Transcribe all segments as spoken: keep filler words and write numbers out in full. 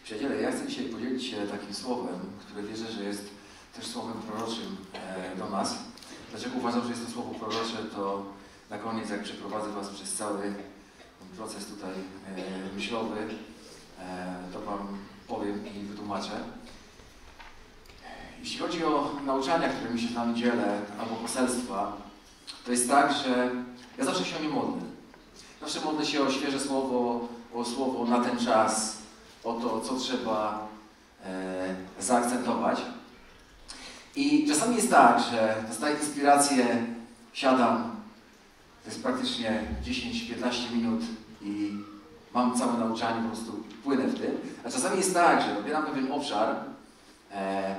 Przyjaciele, ja chcę dzisiaj podzielić się takim słowem, które wierzę, że jest też słowem proroczym do nas. Dlaczego uważam, że jest to słowo prorocze, to na koniec, jak przeprowadzę Was przez cały proces tutaj myślowy, to Wam powiem i wytłumaczę. Jeśli chodzi o nauczania, którymi się z nami dzielę, albo poselstwa, to jest tak, że ja zawsze się o nie modlę. Zawsze modlę się o świeże słowo, o słowo na ten czas, o to, co trzeba e, zaakcentować. I czasami jest tak, że dostaję inspirację, siadam, to jest praktycznie dziesięć do piętnastu minut i mam całe nauczanie, po prostu płynę w tym. A czasami jest tak, że dobieram pewien obszar, e,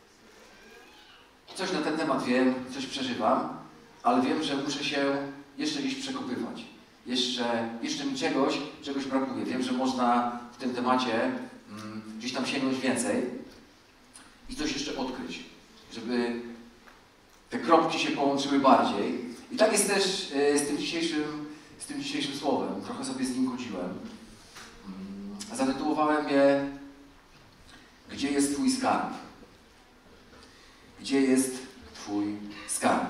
coś na ten temat wiem, coś przeżywam, ale wiem, że muszę się jeszcze gdzieś przekopywać. Jeszcze, jeszcze mi czegoś, czegoś brakuje. Wiem, że można w tym temacie mm, gdzieś tam sięgnąć więcej i coś jeszcze odkryć, żeby te kropki się połączyły bardziej. I tak jest też y, z, tym dzisiejszym, z tym dzisiejszym słowem. Trochę sobie z nim godziłem. Mm, zatytułowałem je Gdzie jest Twój skarb? Gdzie jest Twój skarb?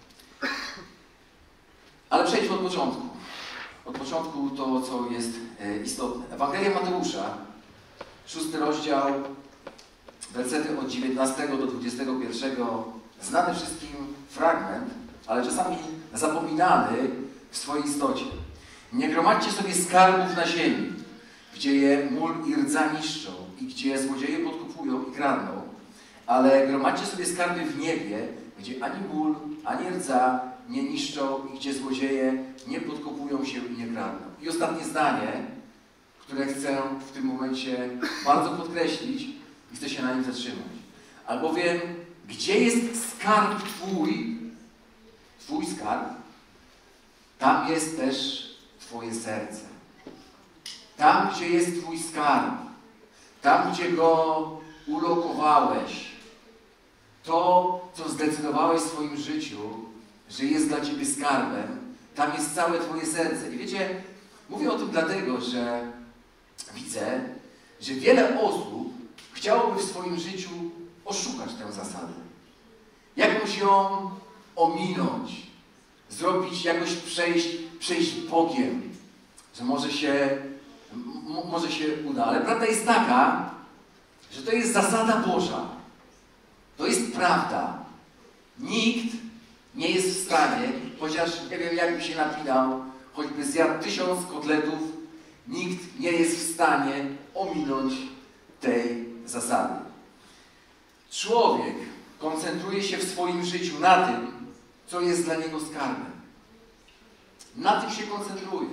Ale przejdźmy od początku. Od początku to, co jest e, istotne. Ewangelia Mateusza, szósty rozdział, wersety od dziewiętnastego do dwudziestego pierwszego. Znany wszystkim fragment, ale czasami zapominany w swojej istocie. Nie gromadźcie sobie skarbów na ziemi, gdzie je mól i rdza niszczą i gdzie złodzieje podkupują i kradną, ale gromadźcie sobie skarby w niebie, gdzie ani mól, ani rdza nie niszczą i gdzie złodzieje nie podkopują się i nie kradną. I ostatnie zdanie, które chcę w tym momencie bardzo podkreślić i chcę się na nim zatrzymać. Albowiem, gdzie jest skarb Twój, Twój skarb, tam jest też Twoje serce. Tam, gdzie jest Twój skarb, tam, gdzie go ulokowałeś, to, co zdecydowałeś w swoim życiu, że jest dla Ciebie skarbem, tam jest całe Twoje serce. I wiecie, mówię o tym dlatego, że widzę, że wiele osób chciałoby w swoim życiu oszukać tę zasadę. Jakąś ją ominąć, zrobić, jakoś przejść, przejść bokiem, że może się, może się uda. Ale prawda jest taka, że to jest zasada Boża. To jest prawda. Nikt nie jest w stanie, chociaż nie wiem, jakby się napinał, choćby zjadł tysiąc kotletów, nikt nie jest w stanie ominąć tej zasady. Człowiek koncentruje się w swoim życiu na tym, co jest dla niego skarbem. Na tym się koncentruje.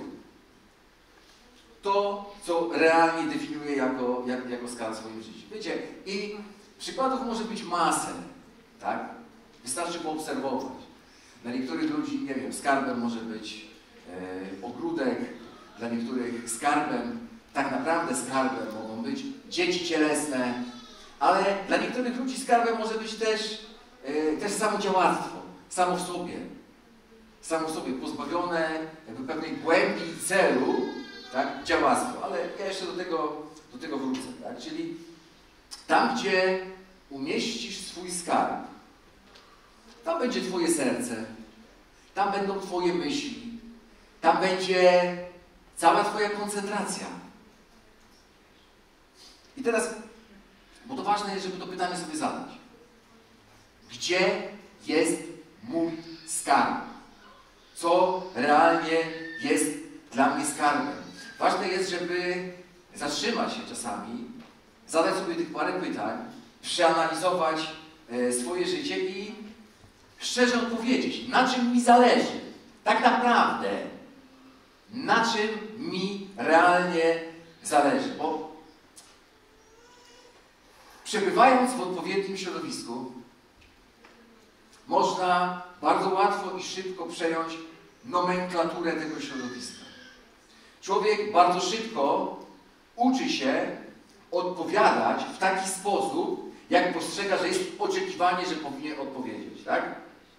To, co realnie definiuje jako, jak, jako skarb w swoim życiu. Wiecie, i przykładów może być masę, tak? Wystarczy poobserwować. Dla niektórych ludzi, nie wiem, skarbem może być e, ogródek, dla niektórych skarbem, tak naprawdę skarbem mogą być dzieci cielesne, ale dla niektórych ludzi skarbem może być też, e, też samodziałactwo, samo w sobie. Samo w sobie, pozbawione jakby pewnej głębi i celu, tak, działactwo. Ale ja jeszcze do tego, do tego wrócę, tak? Czyli tam, gdzie umieścisz swój skarb, tam będzie Twoje serce, tam będą Twoje myśli, tam będzie cała Twoja koncentracja. I teraz, bo to ważne jest, żeby to pytanie sobie zadać. Gdzie jest mój skarb? Co realnie jest dla mnie skarbem? Ważne jest, żeby zatrzymać się czasami, zadać sobie tych parę pytań, przeanalizować e, swoje życie i szczerze odpowiedzieć, na czym mi zależy. Tak naprawdę, na czym mi realnie zależy. Bo przebywając w odpowiednim środowisku, można bardzo łatwo i szybko przejąć nomenklaturę tego środowiska. Człowiek bardzo szybko uczy się odpowiadać w taki sposób, jak postrzega, że jest oczekiwanie, że powinien odpowiedzieć, tak?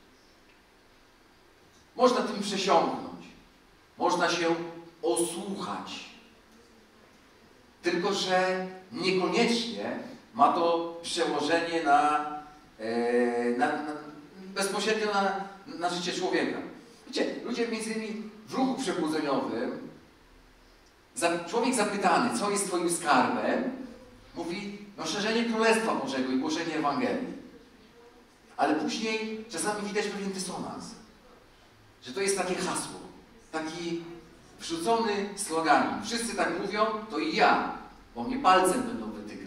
Można tym przesiąknąć. Można się osłuchać. tylko że niekoniecznie ma to przełożenie na, e, na, na bezpośrednio na, na życie człowieka. Wiecie, ludzie między innymi w ruchu przebudzeniowym, za, człowiek zapytany, co jest twoim skarbem, mówi, no szerzenie Królestwa Bożego i głoszenie Ewangelii. Ale później czasami widać pewien dysonans, że to jest takie hasło, taki wrzucony slogan. Wszyscy tak mówią, to i ja, bo mnie palcem będą wytykać.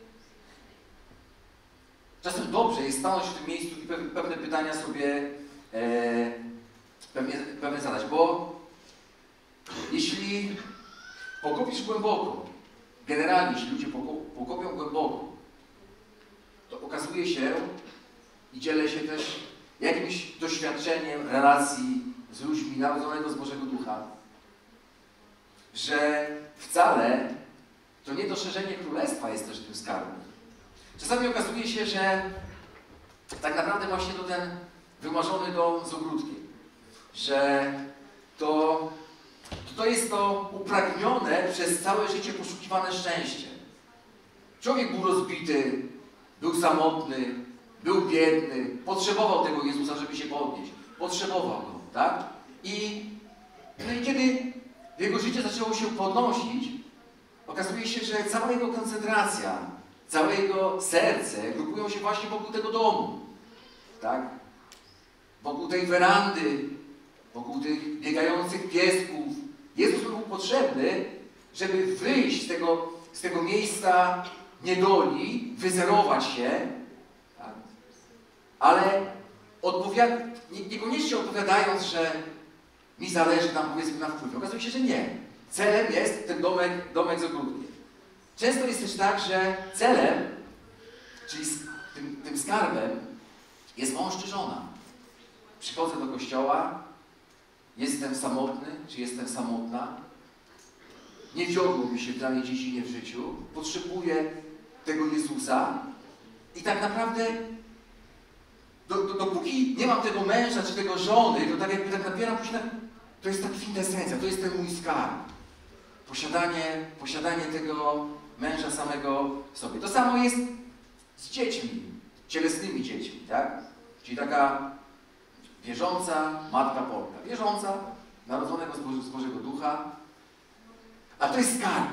Czasem dobrze jest stanąć w tym miejscu i pewne pytania sobie e, pewnie, pewnie zadać, bo jeśli pokopisz głęboko, generalnie jeśli ludzie pokopią głęboko, to okazuje się i dzielę się też jakimś doświadczeniem relacji z ludźmi narodzonego z Bożego Ducha, że wcale to nie doszerzenie Królestwa jest też tym skarbem. Czasami okazuje się, że tak naprawdę właśnie to ten wymarzony dom z ogródkiem, że to, to jest to upragnione przez całe życie poszukiwane szczęście. Człowiek był rozbity, był samotny, był biedny, potrzebował tego Jezusa, żeby się podnieść. Potrzebował Go, tak? I, no i kiedy jego życie zaczęło się podnosić, okazuje się, że cała jego koncentracja, całe jego serce grupują się właśnie wokół tego domu, tak? Wokół tej werandy, wokół tych biegających piesków. Jezus był potrzebny, żeby wyjść z tego, z tego miejsca niedoli, wyzerować się, tak? Ale odpowiada, nie, niekoniecznie odpowiadając, że mi zależy tam, powiedzmy, na wpływie. Okazuje się, że nie. Celem jest ten domek, domek z ogródkiem. Często jest też tak, że celem, czyli tym, tym skarbem, jest mąż czy żona. Przychodzę do kościoła, jestem samotny, czy jestem samotna, nie wiodło mi się w danej dziedzinie w życiu, potrzebuję tego Jezusa i tak naprawdę do, do, dopóki nie mam tego męża czy tego żony, to tak jakby tak napieram później, to jest ta kwintesencja, to jest ten mój skarb. Posiadanie, posiadanie tego męża samego w sobie. To samo jest z dziećmi, cielesnymi dziećmi, tak? Czyli taka wierząca matka Polka. Wierząca, narodzonego z, Boże, z Bożego Ducha. A to jest skarb.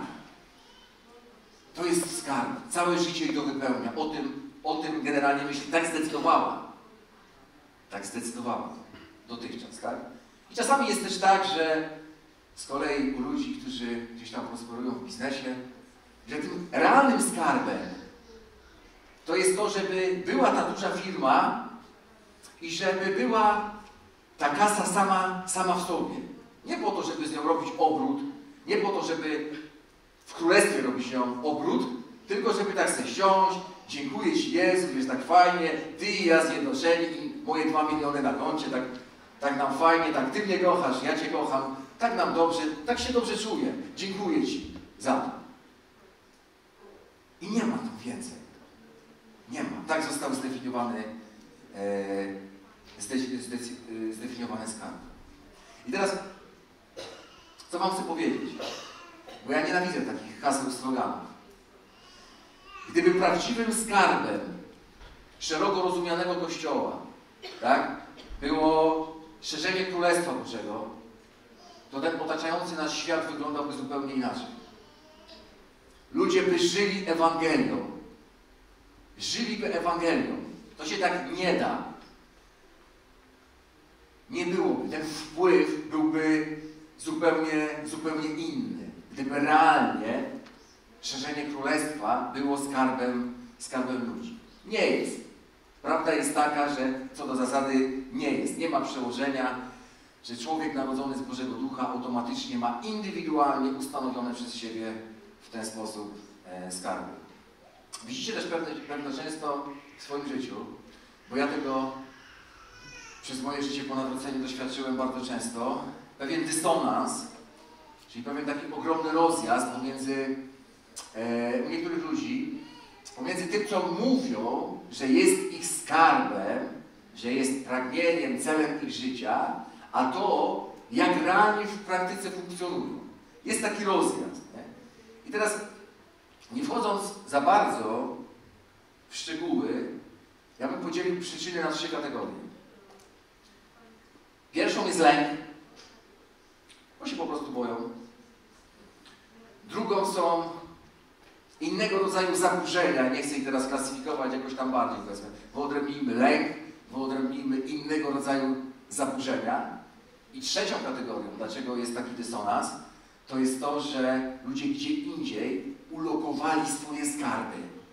To jest skarb. Całe życie jej to wypełnia. O tym, o tym generalnie myśli. Tak zdecydowała. Tak zdecydowała. Dotychczas, tak? I czasami jest też tak, że z kolei u ludzi, którzy gdzieś tam prosperują w biznesie, że tym realnym skarbem to jest to, żeby była ta duża firma i żeby była ta kasa sama, sama w sobie. Nie po to, żeby z nią robić obrót, nie po to, żeby w królestwie robić z nią obrót, tylko żeby tak sobie siąść, dziękuję Ci Jezu, jest tak fajnie, Ty i ja zjednoczeni i moje dwa miliony na koncie, tak, tak nam fajnie, tak Ty mnie kochasz, ja Cię kocham, tak nam dobrze, tak się dobrze czuję, dziękuję Ci za to. I nie ma tu więcej. Nie ma. Tak został zdefiniowany, e, zde, zde, zdefiniowany skarb. I teraz, co Wam chcę powiedzieć? Bo ja nienawidzę takich haseł, sloganów. Gdyby prawdziwym skarbem szeroko rozumianego Kościoła, tak, było szerzenie Królestwa Bożego, to ten otaczający nas świat wyglądałby zupełnie inaczej. Ludzie by żyli Ewangelią. Żyliby Ewangelią. To się tak nie da. Nie byłoby. Ten wpływ byłby zupełnie, zupełnie inny. Gdyby realnie szerzenie Królestwa było skarbem, skarbem ludzi. Nie jest. Prawda jest taka, że co do zasady nie jest. Nie ma przełożenia, że człowiek narodzony z Bożego Ducha automatycznie ma indywidualnie ustanowione przez siebie w ten sposób e, skarby. Widzicie też pewne, pewne często w swoim życiu, bo ja tego przez moje życie po nawróceniu doświadczyłem bardzo często, pewien dysonans, czyli pewien taki ogromny rozjazd pomiędzy e, u niektórych ludzi, pomiędzy tym, co mówią, że jest ich skarbem, że jest pragnieniem, celem ich życia, a to, jak realnie w praktyce funkcjonują. Jest taki rozjazd. Nie? I teraz Nie wchodząc za bardzo w szczegóły, ja bym podzielił przyczyny na trzy kategorie. Pierwszą jest lęk, bo się po prostu boją. Drugą są innego rodzaju zaburzenia, nie chcę ich teraz klasyfikować jakoś tam bardziej, powiedzmy. Wyodrębnijmy lęk, wyodrębnijmy innego rodzaju zaburzenia. I trzecią kategorią, dlaczego jest taki dysonans, to jest to, że ludzie gdzie indziej ulokowali swoje skarby.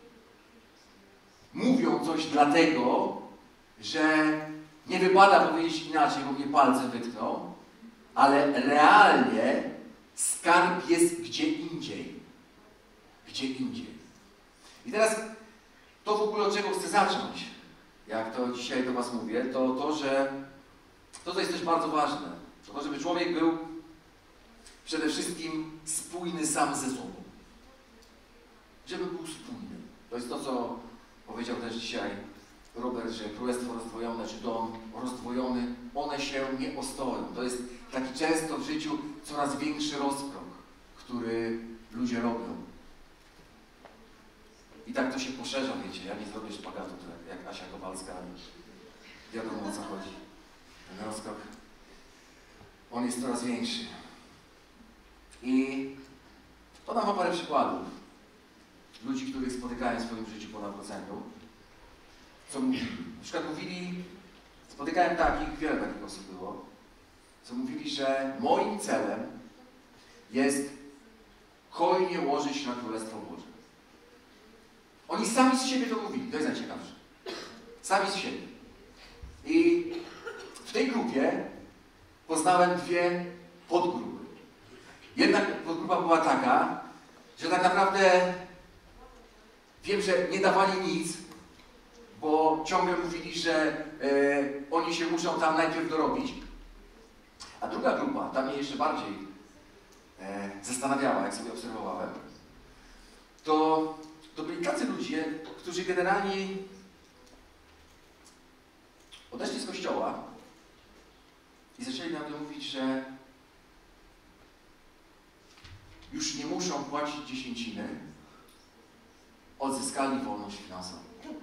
Mówią coś dlatego, że nie wypada powiedzieć inaczej, bo mnie palce wytkną, ale realnie skarb jest gdzie indziej. Gdzie indziej. I teraz to w ogóle od czego chcę zacząć, jak to dzisiaj do Was mówię, to to, że to, to jest też bardzo ważne. To, żeby człowiek był przede wszystkim spójny sam ze sobą. Żeby był spójny. To jest to, co powiedział też dzisiaj Robert, że królestwo rozdwojone, czy dom rozdwojony, one się nie ostoją. To jest taki często w życiu coraz większy rozkrok, który ludzie robią. I tak to się poszerza, wiecie. Ja nie zrobię szpagatu, tak jak Asia Kowalska, ale wiadomo, o co chodzi. Ten rozkrok, on jest coraz większy. I podam wam parę przykładów. Ludzi, których spotykałem w swoim życiu po nawróceniu, co mówili. Na przykład mówili, spotykałem takich, wiele takich osób było, co mówili, że moim celem jest hojnie łożyć na Królestwo Boże. Oni sami z siebie to mówili, to jest najciekawsze. Sami z siebie. I w tej grupie poznałem dwie podgrupy. Jedna podgrupa była taka, że tak naprawdę wiem, że nie dawali nic, bo ciągle mówili, że e, oni się muszą tam najpierw dorobić. A druga grupa, ta mnie jeszcze bardziej e, zastanawiała, jak sobie obserwowałem, to, to byli tacy ludzie, którzy generalnie odeszli z kościoła i zaczęli nam mówić, że już nie muszą płacić dziesięciny, odzyskali wolność finansową.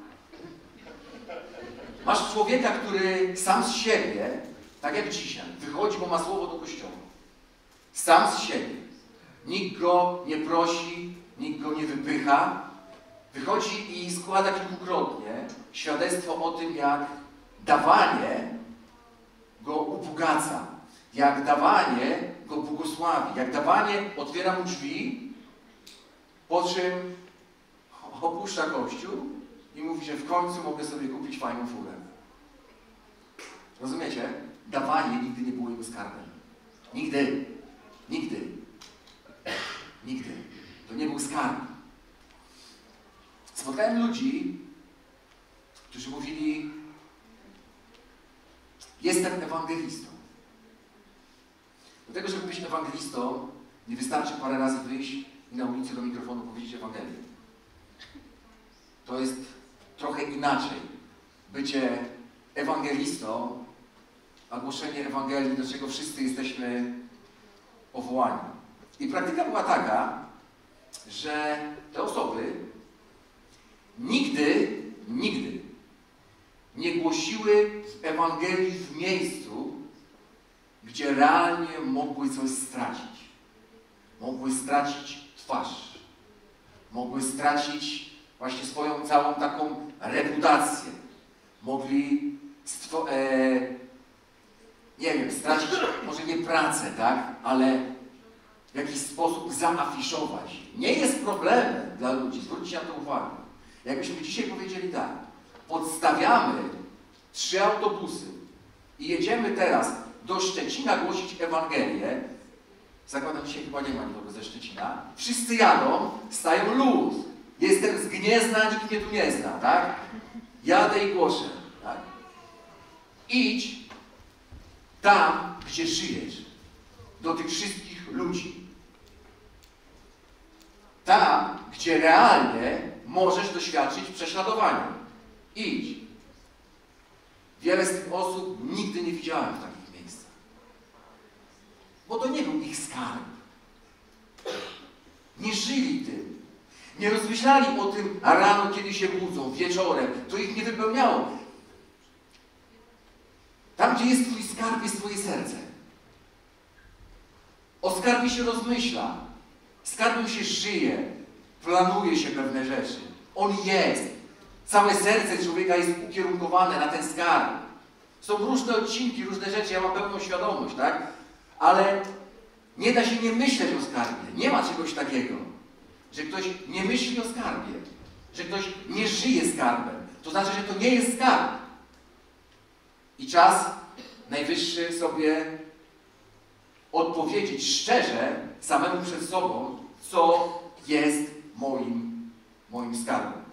Masz człowieka, który sam z siebie, tak jak dzisiaj, wychodzi, bo ma słowo do kościoła. Sam z siebie. Nikt go nie prosi, nikt go nie wypycha. Wychodzi i składa kilkukrotnie świadectwo o tym, jak dawanie go ubogaca, jak dawanie go błogosławi, jak dawanie otwiera mu drzwi, po czym opuszcza Kościół i mówi, że w końcu mogę sobie kupić fajną furę. Rozumiecie? Dawanie nigdy nie było jego skarbem. Nigdy. Nigdy. Nigdy. To nie był skarb. Spotkałem ludzi, którzy mówili, jestem ewangelistą. Do tego, żeby być ewangelistą, nie wystarczy parę razy wyjść i na ulicy do mikrofonu powiedzieć Ewangelię. To jest trochę inaczej. Bycie ewangelistą, a głoszenie Ewangelii, do czego wszyscy jesteśmy powołani. I praktyka była taka, że te osoby nigdy, nigdy nie głosiły Ewangelii w miejscu, gdzie realnie mogły coś stracić. Mogły stracić twarz. Mogły stracić właśnie swoją całą taką reputację. Mogli e, nie wiem, stracić może nie pracę, tak? Ale w jakiś sposób zaafiszować. Nie jest problemem dla ludzi, zwróćcie na to uwagę. Jakbyśmy dzisiaj powiedzieli tak, podstawiamy trzy autobusy i jedziemy teraz do Szczecina głosić Ewangelię, zakładam, dzisiaj chyba nie ma nikogo ze Szczecina, wszyscy jadą, stają luz. Jestem z Gniezna, nikt mnie tu nie zna, tak? Jadę i głoszę, tak? Idź tam, gdzie żyjesz, do tych wszystkich ludzi. Tam, gdzie realnie możesz doświadczyć prześladowania. Idź. Wiele z tych osób nigdy nie widziałem w takich miejscach. Bo to nie był ich skarb. Nie żyli tym. Nie rozmyślali o tym rano, kiedy się budzą, wieczorem. To ich nie wypełniało. Tam, gdzie jest twój skarb, jest twoje serce. O skarbie się rozmyśla. Skarbem się żyje. Planuje się pewne rzeczy. On jest. Całe serce człowieka jest ukierunkowane na ten skarb. Są różne odcinki, różne rzeczy, ja mam pełną świadomość, tak? Ale nie da się nie myśleć o skarbie. Nie ma czegoś takiego, że ktoś nie myśli o skarbie. Że ktoś nie żyje skarbem. To znaczy, że to nie jest skarb. I czas najwyższy sobie odpowiedzieć szczerze samemu przed sobą, co jest moim, moim skarbem.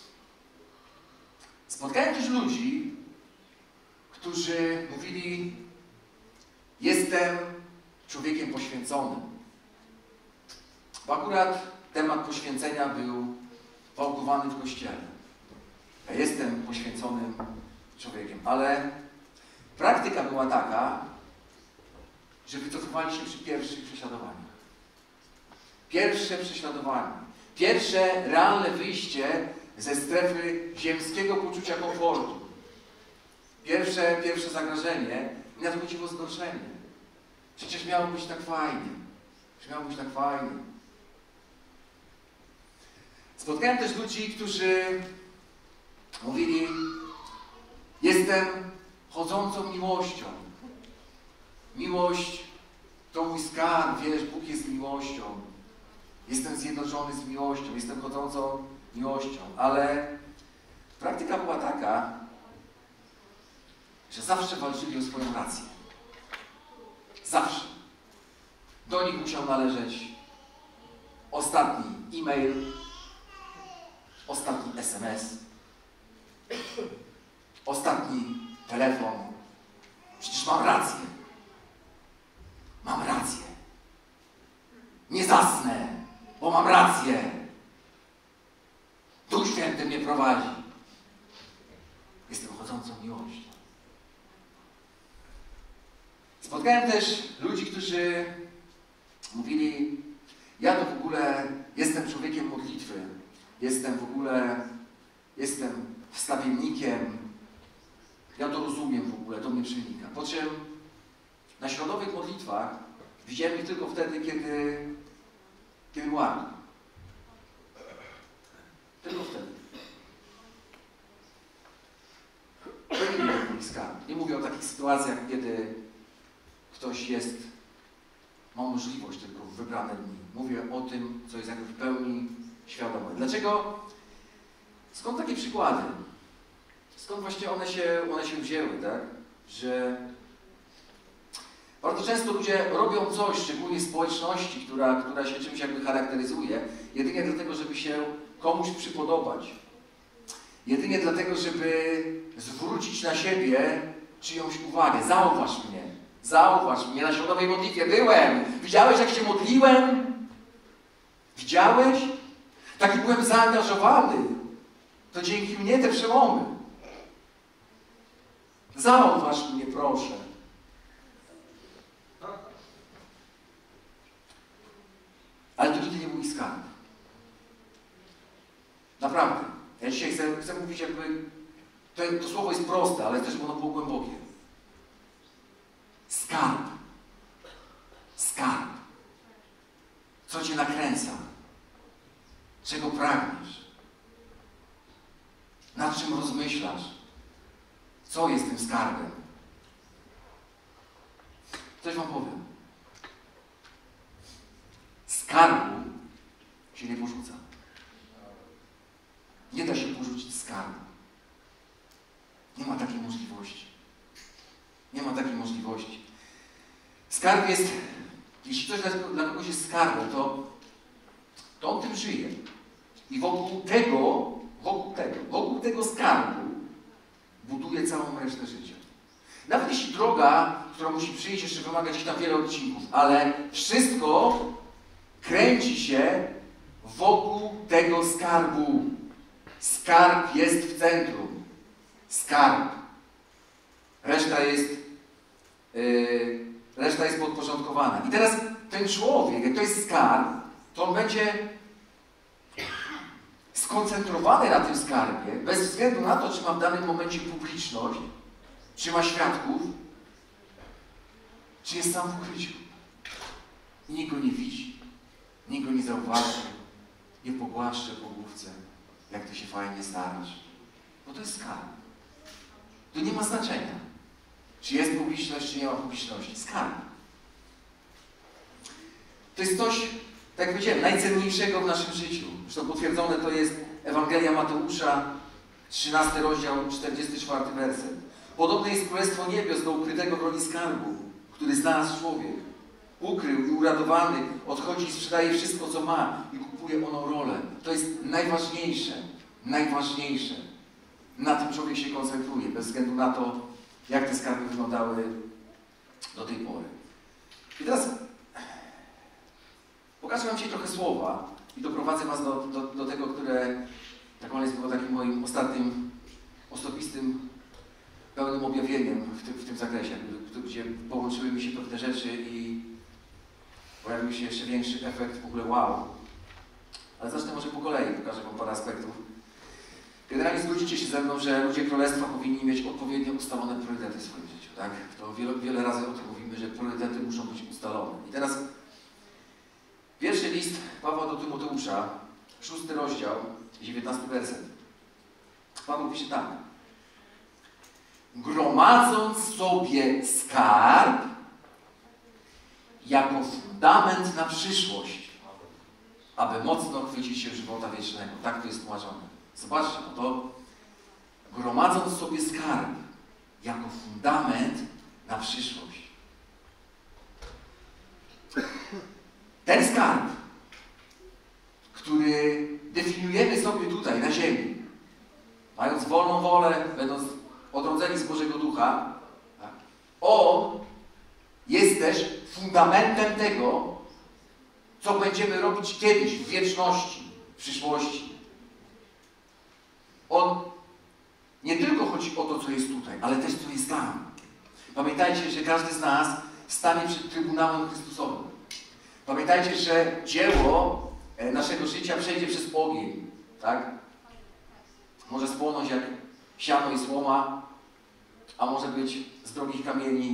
Spotkałem też ludzi, którzy mówili, jestem człowiekiem poświęconym. Bo akurat temat poświęcenia był wałkowany w Kościele. Ja jestem poświęconym człowiekiem, ale praktyka była taka, że wycofywali się przy pierwszych prześladowaniach. Pierwsze prześladowanie, pierwsze realne wyjście ze strefy ziemskiego poczucia komfortu. Pierwsze, pierwsze zagrożenie i nadchodziło zgorszenie. Przecież miało być tak fajnie. Przecież miało być tak fajnie. Spotkałem też ludzi, którzy mówili, jestem chodzącą miłością. Miłość to mój skarb, wiesz, Bóg jest miłością. Jestem zjednoczony z miłością, jestem chodzącą miłością. Ale praktyka była taka, że zawsze walczyli o swoją rację. Zawsze. Do nich musiał należeć ostatni e-mail, ostatni es em es, ostatni telefon. Przecież mam rację. Mam rację. Nie zasnę, bo mam rację. Duch Święty mnie prowadzi. Jestem chodzącą miłością. Spotkałem też ludzi, którzy mówili, ja to w ogóle jestem człowiekiem modlitwy. Jestem w ogóle, jestem wstawiennikiem. Ja to rozumiem w ogóle, to mnie przenika. Po czym na środowych modlitwach widziałem ich tylko wtedy, kiedy, kiedy marli. Tylko wtedy. To nie był mój skarb. Nie mówię o takich sytuacjach, kiedy ktoś jest, ma możliwość tylko w wybrane dni. Mówię o tym, co jest jakby w pełni świadome. Dlaczego? Skąd takie przykłady? Skąd właśnie one się, one się wzięły, tak? Że bardzo często ludzie robią coś, szczególnie społeczności, która, która się czymś jakby charakteryzuje, jedynie dlatego, żeby się komuś przypodobać. Jedynie dlatego, żeby zwrócić na siebie czyjąś uwagę. Zauważ mnie. Zauważ mnie na środowej modlitwie. Byłem. Widziałeś, jak się modliłem? Widziałeś? Taki byłem zaangażowany. To dzięki mnie te przełomy. Zauważ mnie, proszę. Ale to nigdy nie był ich skarb. Naprawdę. Ja dzisiaj chcę, chcę mówić jakby, to, to słowo jest proste, ale też ono było głębokie. Skarb. Skarb. Co cię nakręca? Czego pragniesz? Nad czym rozmyślasz? Co jest tym skarbem? Coś wam powiem. Skarbu się nie porzuca. Nie da się porzucić skarbu. Nie ma takiej możliwości. Nie ma takiej możliwości. Skarb jest, jeśli coś dla, dla kogoś jest skarbem, to, to on tym żyje. I wokół tego, wokół tego, wokół tego skarbu buduje całą resztę życia. Nawet jeśli droga, która musi przyjść, jeszcze wymaga gdzieś tam wiele odcinków, ale wszystko kręci się wokół tego skarbu. Skarb jest w centrum. Skarb. Reszta jest, yy, reszta jest podporządkowana. I teraz ten człowiek, jak to jest skarb, to on będzie skoncentrowany na tym skarbie, bez względu na to, czy ma w danym momencie publiczność, czy ma świadków, czy jest sam w ukryciu. I nikt go nie widzi, nikt go nie zauważy, nie pogłaszcze po główce, jak ty się fajnie starasz. Bo to jest skarb. To nie ma znaczenia, czy jest publiczność, czy nie ma publiczności. Skarb. To jest coś, tak jak powiedziałem, najcenniejszego w naszym życiu. Zresztą potwierdzone to jest Ewangelia Mateusza, trzynasty rozdział, czterdziesty czwarty werset. Podobne jest Królestwo Niebios do ukrytego w roli skarbu, który znalazł człowiek. Ukrył i uradowany odchodzi i sprzedaje wszystko, co ma i kupuje ono rolę. To jest najważniejsze, najważniejsze. Na tym człowiek się koncentruje, bez względu na to, jak te skarby wyglądały do tej pory. I teraz pokażę wam dzisiaj trochę słowa i doprowadzę was do, do, do tego, które tak jest było takim moim ostatnim, osobistym, pełnym objawieniem w tym, w tym zakresie, gdzie połączyły mi się pewne rzeczy i pojawił się jeszcze większy efekt w ogóle wow. Ale zacznę może po kolei, pokażę wam parę aspektów. Generalnie zgodzicie się ze mną, że ludzie Królestwa powinni mieć odpowiednio ustalone priorytety w swoim życiu, tak? To wiele, wiele razy o tym mówimy, że priorytety muszą być ustalone. I teraz pierwszy list Pawła do Tymoteusza, szósty rozdział, dziewiętnasty werset. Paweł pisze tak. Gromadząc sobie skarb jako fundament na przyszłość, aby mocno chwycić się żywota wiecznego. Tak to jest tłumaczone. Zobaczcie, no to gromadząc sobie skarb jako fundament na przyszłość. Ten skarb, który definiujemy sobie tutaj na ziemi, mając wolną wolę, będąc odrodzeni z Bożego Ducha, tak, on jest też fundamentem tego, co będziemy robić kiedyś, w wieczności, w przyszłości. On nie tylko chodzi o to, co jest tutaj, ale też co jest tam. Pamiętajcie, że każdy z nas stanie przed Trybunałem Chrystusowym. Pamiętajcie, że dzieło naszego życia przejdzie przez ogień, tak? Może spłonąć jak siano i słoma, a może być z drogich kamieni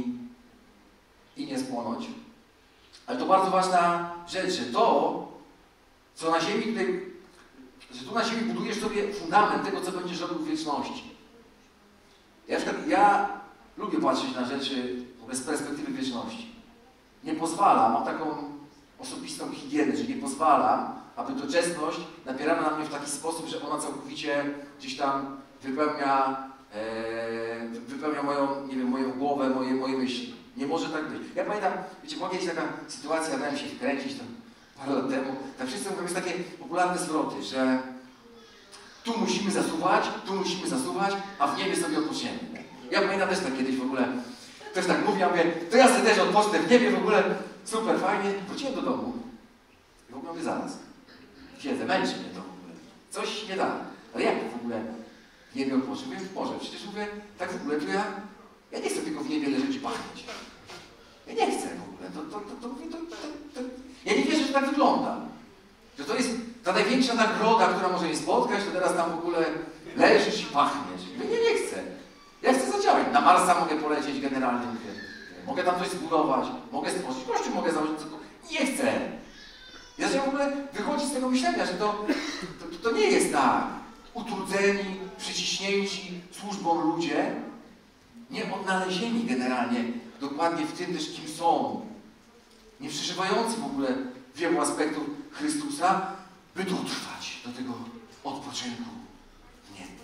i nie spłonąć. Ale to bardzo ważna rzecz, że to, co na ziemi tutaj, że tu na ziemi budujesz sobie fundament tego, co będziesz robił w wieczności. Ja, ja lubię patrzeć na rzeczy z perspektywy wieczności. Nie pozwalam, mam taką osobistą higienę, że nie pozwalam, aby doczesność napierała na mnie w taki sposób, że ona całkowicie gdzieś tam wypełnia, e, wypełnia moją, nie wiem, moją głowę, moje, moje myśli. Nie może tak być. Ja pamiętam, wiecie, była kiedyś taka sytuacja, dałem się wkręcić tam parę lat temu, tak wszyscy mówią, jest takie popularne zwroty, że tu musimy zasuwać, tu musimy zasuwać, a w niebie sobie odpoczniemy. Ja pamiętam też tak kiedyś w ogóle, ktoś tak mówi, ja mówię, to ja sobie też odpocznę w niebie w ogóle, super, fajnie. Wróciłem do domu i w ogóle mówię, zaraz, siedzę, męczy mnie to w ogóle, coś nie da. Ale jak w ogóle w niebie odpocznę? Mówię, Boże, przecież mówię, tak w ogóle to ja, ja nie chcę tylko w niebie leżeć i pachnieć. Ja nie chcę w ogóle, to, to, to, to, to, to, to, to. Ja nie wierzę, że tak wygląda. Że to jest ta największa nagroda, która może mnie spotkać, to teraz tam w ogóle leżysz i pachniesz. Ja nie, nie chcę. Ja chcę zadziałać. Na Marsa mogę polecieć generalnie. Mówię. Mogę tam coś zbudować, mogę stworzyć, kościół mogę założyć. Nie chcę. Ja się w ogóle wychodzi z tego myślenia, że to, to, to nie jest tak. Utrudzeni, przyciśnięci służbą ludzie, nie odnalezieni generalnie, dokładnie w tym też, kim są. Nie przeżywający w ogóle wielu aspektów Chrystusa, by dotrwać do tego odpoczynku w niebie.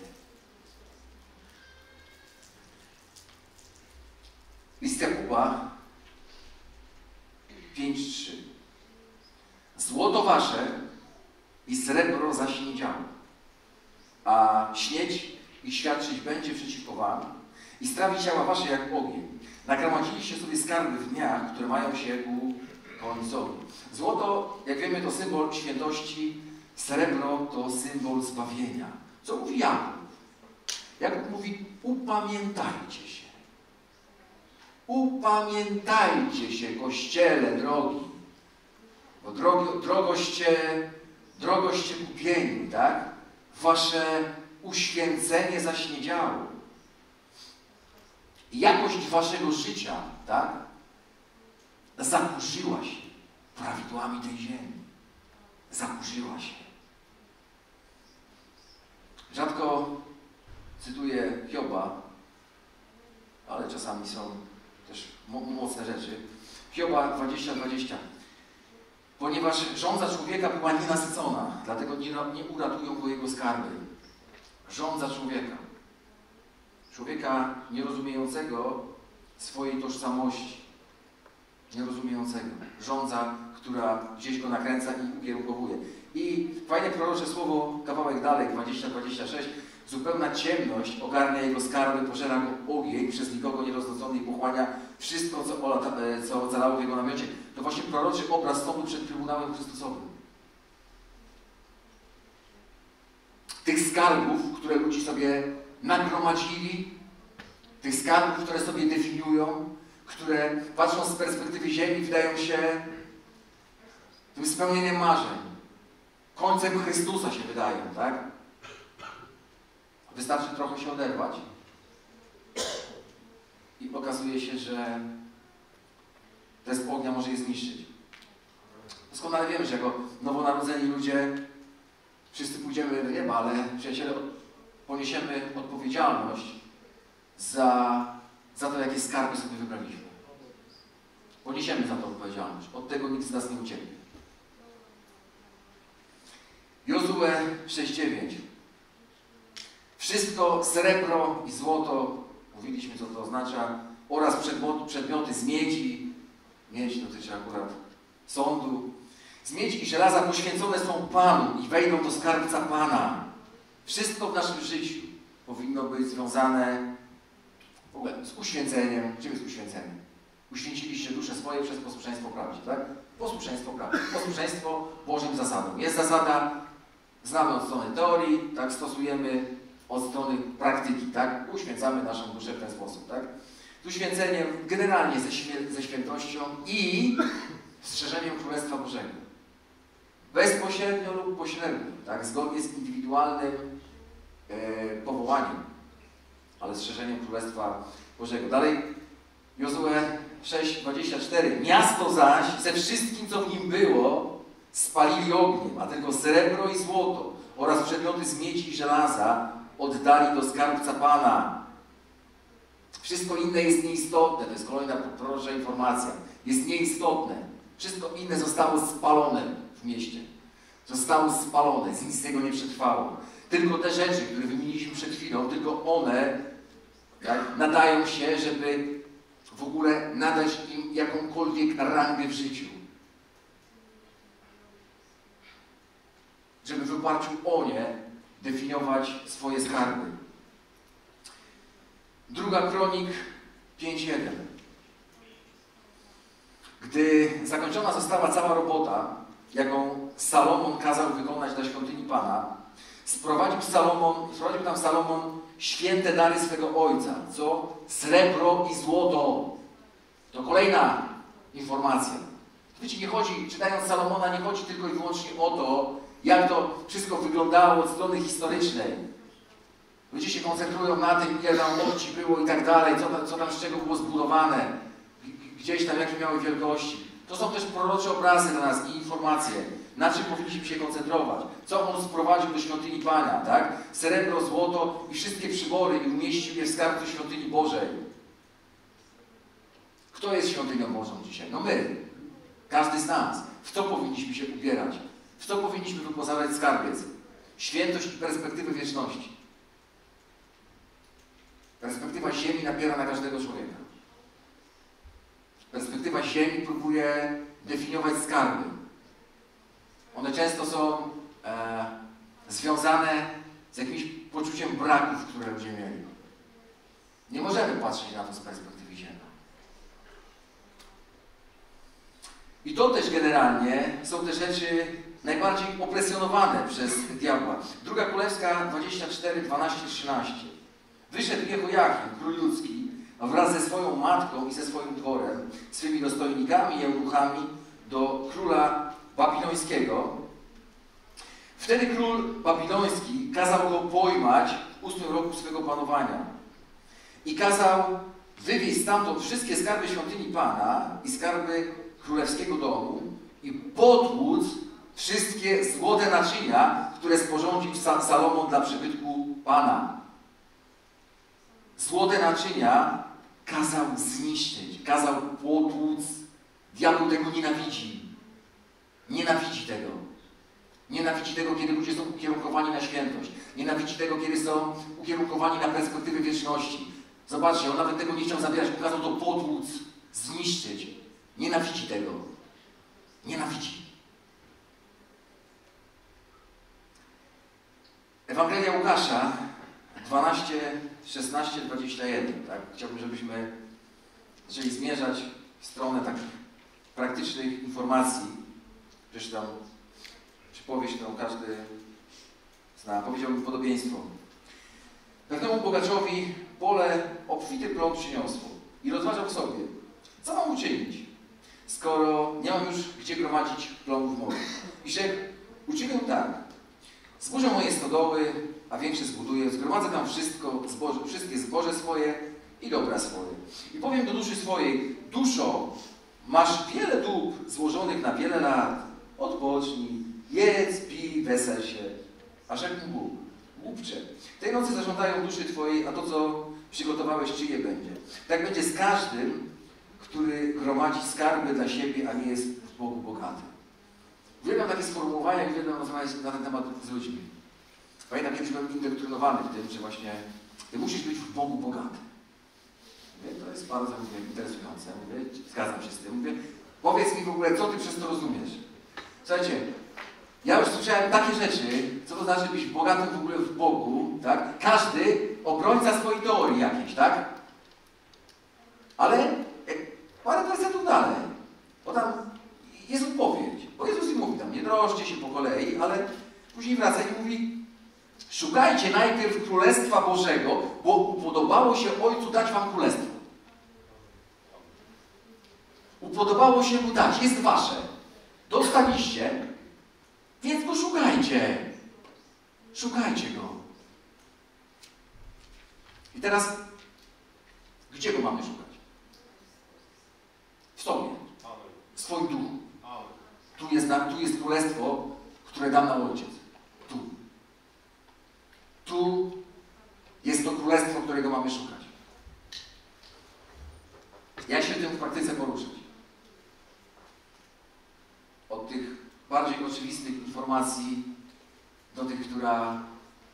List Jakuba pięć trzy. Złoto wasze i srebro zaś nie działa, a śnieć i świadczyć będzie przeciwko wam i strawi ciała wasze jak ogień. Nagromadziliście sobie skarby w dniach, które mają się ku końcowi. Złoto, jak wiemy, to symbol świętości, srebro to symbol zbawienia. Co mówi Jakub? Jakub mówi, upamiętajcie się. Upamiętajcie się, Kościele drogi. Bo drogo, drogoście, drogoście kupieni, tak? wasze uświęcenie zaś nie działo. Jakość waszego życia, tak, zakurzyła się prawidłami tej ziemi. Zakurzyła się. Rzadko cytuję Hioba, ale czasami są też mo mocne rzeczy. Hioba dwadzieścia dwadzieścia. Ponieważ żądza człowieka była nienasycona, dlatego nie, nie uratują go jego skarby. Żądza człowieka. Człowieka nierozumiejącego swojej tożsamości. Nierozumiejącego. Żądza, która gdzieś go nakręca i ukierunkowuje. I fajne prorocze słowo, kawałek dalej, dwadzieścia dwadzieścia sześć. Zupełna ciemność ogarnia jego skarby, pożera go ogień, przez nikogo nieroznocony i pochłania wszystko, co, olata, co ocalało w jego namiocie. To właśnie proroczy obraz sądu przed Trybunałem Chrystusowym. Tych skarbów, które ludzie sobie nagromadzili, tych skarbów, które sobie definiują, które patrząc z perspektywy ziemi wydają się tym spełnieniem marzeń. Końcem Chrystusa się wydają, tak? Wystarczy trochę się oderwać i okazuje się, że test ognia może je zniszczyć. Doskonale wiemy, że jako nowonarodzeni ludzie wszyscy pójdziemy do nieba, ale przyjaciele, poniesiemy odpowiedzialność za, za to, jakie skarby sobie wybraliśmy. Poniesiemy za to odpowiedzialność. Od tego nikt z nas nie ucieknie. Jozue sześć dziewięć. Wszystko srebro i złoto, mówiliśmy, co to oznacza, oraz przedmioty z miedzi, miedź dotyczy akurat sądu, z miedzi i żelaza poświęcone są Panu i wejdą do skarbca Pana. Wszystko w naszym życiu powinno być związane w ogóle z uświęceniem. Czym jest uświęcenie? Uświęciliście dusze swoje przez posłuszeństwo prawdzie, tak? Posłuszeństwo prawdzie. Posłuszeństwo Bożym zasadom. Jest zasada, znamy od strony teorii, tak? Stosujemy od strony praktyki, tak? Uświęcamy naszą duszę w ten sposób, tak? Z uświęceniem generalnie ze, świe ze świętością i strzeżeniem Królestwa Bożego. Bezpośrednio lub pośrednio, tak? Zgodnie z indywidualnym e, powołaniem, ale strzeżeniem Królestwa Bożego. Dalej, Jozue sześć dwadzieścia cztery. Miasto zaś ze wszystkim, co w nim było, spalili ogniem, a tylko srebro i złoto oraz przedmioty z miedzi i żelaza oddali do skarbca Pana. Wszystko inne jest nieistotne. To jest kolejna prorocza informacja. Jest nieistotne. Wszystko inne zostało spalone w mieście. Zostało spalone. Nic z tego nie przetrwało. Tylko te rzeczy, które wymieniliśmy przed chwilą, tylko one, tak, nadają się, żeby w ogóle nadać im jakąkolwiek rangę w życiu. Żeby w oparciu o nie definiować swoje skarby. Druga Kronik pięć jeden. Gdy zakończona została cała robota, jaką Salomon kazał wykonać dla świątyni Pana, sprowadził, Salomon, sprowadził tam Salomon święte dary swego ojca, co? Srebro i złoto. To kolejna informacja. Wiecie, nie chodzi, czytając Salomona, nie chodzi tylko i wyłącznie o to, jak to wszystko wyglądało od strony historycznej. Ludzie się koncentrują na tym, ile tam łodzi było i tak dalej, co tam, co tam z czego było zbudowane, gdzieś tam jakie miały wielkości. To są też prorocze obrazy dla nas i informacje, na czym powinniśmy się koncentrować. Co on sprowadził do świątyni Pana, tak? Srebro, złoto i wszystkie przybory i umieścił je w skarbcu świątyni Bożej. Kto jest świątynią Bożą dzisiaj? No my. Każdy z nas. W co powinniśmy się ubierać? W co powinniśmy wyposażać skarbiec? Świętość i perspektywy wieczności. Perspektywa ziemi napiera na każdego człowieka. Perspektywa ziemi próbuje definiować skarby. One często są e, związane z jakimś poczuciem braków, które ludzie mieli. Nie możemy patrzeć na to z perspektywy ziemi. I to też generalnie są te rzeczy najbardziej opresjonowane przez diabła. Druga Królewska dwadzieścia cztery, dwanaście, trzynaście. Wyszedł Jehoiachim, król ludzki, wraz ze swoją matką i ze swoim dworem, swymi dostojnikami i eunuchami do króla babilońskiego Wtedy król babiloński kazał go pojmać w ósmym roku swego panowania i kazał wywieźć stamtąd wszystkie skarby świątyni Pana i skarby królewskiego domu i potłuc wszystkie złote naczynia, które sporządził Salomon dla przybytku Pana. Złote naczynia kazał zniszczyć, kazał potłuc. Diabeł tego nienawidzi. Nienawidzi tego. Nienawidzi tego, kiedy ludzie są ukierunkowani na świętość. Nienawidzi tego, kiedy są ukierunkowani na perspektywy wieczności. Zobaczcie, on nawet tego nie chciał zabierać, kazał to potłuc, zniszczyć. Nienawidzi tego. Nienawidzi. Ewangelia Łukasza dwanaście, szesnaście, dwadzieścia jeden. Tak? Chciałbym, żebyśmy zaczęli zmierzać w stronę takich praktycznych informacji. Przeczytam przypowieść, którą każdy zna. Powiedziałbym podobieństwo. Pewnemu bogaczowi pole obfity plon przyniosło i rozważał sobie, co mam uczynić, skoro nie mam już gdzie gromadzić plonów moich. I rzekł, uczynię tak. Zburzę moje stodoły, a większe zbuduję, zgromadzę tam wszystko, zboże, wszystkie zboże swoje i dobra swoje. I powiem do duszy swojej, duszo, masz wiele dóbr złożonych na wiele lat, odpocznij, jedz, pij, wesel się. A rzekł Bóg, głupcze, tej nocy zażądają duszy twojej, a to, co przygotowałeś, czyje będzie. Tak będzie z każdym, który gromadzi skarby dla siebie, a nie jest w Bogu bogaty. Uwielbiam takie sformułowania, uwielbiam rozmawiać na ten temat z ludźmi. Pamiętam, kiedyś byłem indoktrynowany w tym, że właśnie ty musisz być w Bogu bogaty. Mówię, to jest bardzo mówię, interesujące. Mówię, zgadzam się z tym. Mówię, powiedz mi w ogóle, co ty przez to rozumiesz. Słuchajcie, ja już słyszałem takie rzeczy, co to znaczy być bogatym w ogóle w Bogu, tak? Każdy obrońca swojej teorii jakiejś, tak? Ale parę wersetów dalej, bo tam jest odpowiedź. Bo Jezus im mówi tam, nie drożdżcie się po kolei, ale później wraca i mówi, szukajcie najpierw Królestwa Bożego, bo upodobało się Ojcu dać wam Królestwo. Upodobało się Mu dać, jest wasze. Dostaliście, więc go szukajcie. Szukajcie Go. I teraz, gdzie Go mamy szukać? W sobie. W swoim duchu. Tu jest, tu jest Królestwo, które dam na Ojciec. Tu. Tu jest to Królestwo, którego mamy szukać. Jak się tym w praktyce poruszać? Od tych bardziej oczywistych informacji do tych, która,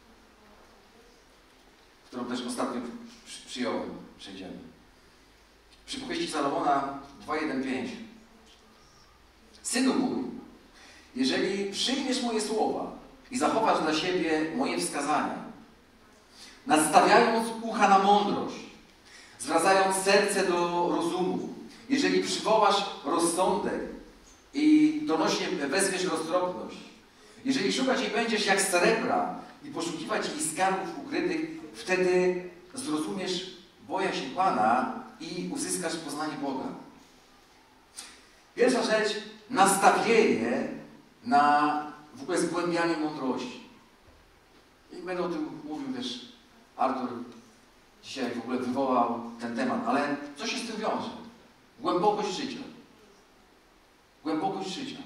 którą też ostatnio przyjąłem, przejdziemy. Przypowieści Salomona dwa, jeden, pięć. Synu mój, jeżeli przyjmiesz moje słowa i zachowasz dla siebie moje wskazania, nastawiając ucha na mądrość, zwracając serce do rozumu, jeżeli przywołasz rozsądek i donośnie wezwiesz roztropność, jeżeli szukać jej będziesz jak srebra i poszukiwać jej skarbów ukrytych, wtedy zrozumiesz bojaźń Pana i uzyskasz poznanie Boga. Pierwsza rzecz, nastawienie na w ogóle zgłębianie mądrości. I będę o tym mówił też, Artur dzisiaj w ogóle wywołał ten temat, ale co się z tym wiąże? Głębokość życia. Głębokość życia.